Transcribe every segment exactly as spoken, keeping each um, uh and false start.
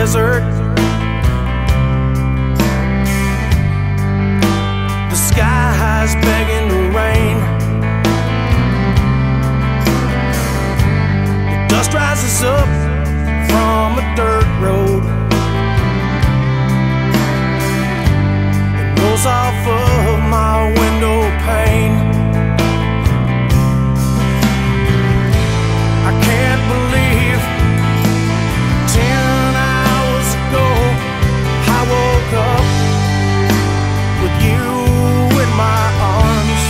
desert. The sky's begging to rain. The dust rises up from a dirt road. It rolls off of my window pane. I can't believe ten hours ago I woke up with you in my arms.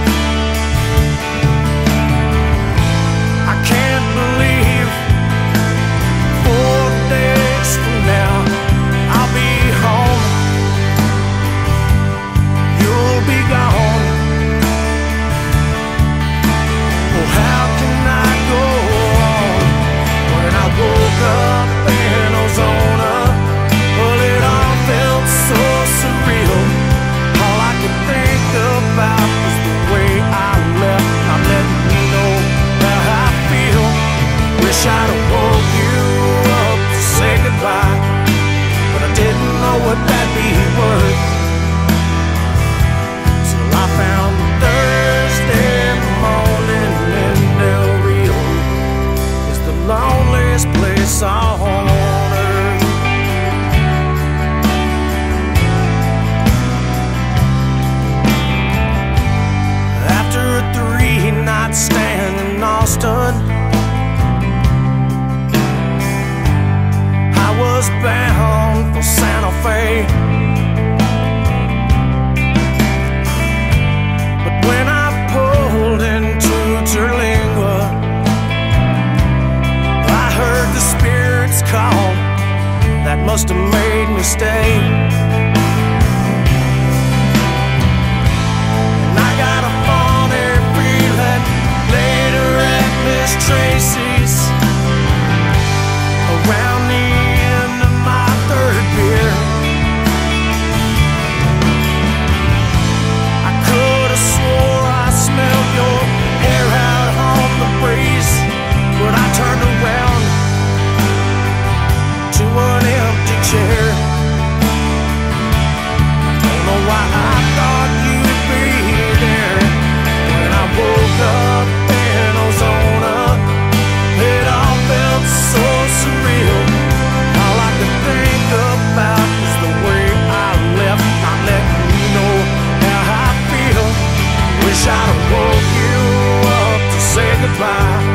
I can't believe four days from now I'll be home. You'll be gone. Oh, how can I go on when I woke up in Ozona? Well, it all felt so surreal. All I could think about was the way I left. I'm letting you know how I feel. Wish I'd have woke you up to say goodbye, but I didn't know what that'd be worth. Till I found Thursday morning in Del Rio is the loneliest place on earth. After a three-night stand in Austin, I was bound for Santa Fe. But when I pulled into Terlingua, I heard the spirits call that must have made me stay. And I got a funny feeling later at Miss Tracy's, around the end of my third beer, I could have swore I smelled your hair out on the breeze, but I turned around to an empty chair. Don't know why I thought you'd be there when I woke up in Ozona. It all felt so surreal. All I could think about was the way I left. I'm letting you know how I feel. Wish I'd have woke you up to say goodbye,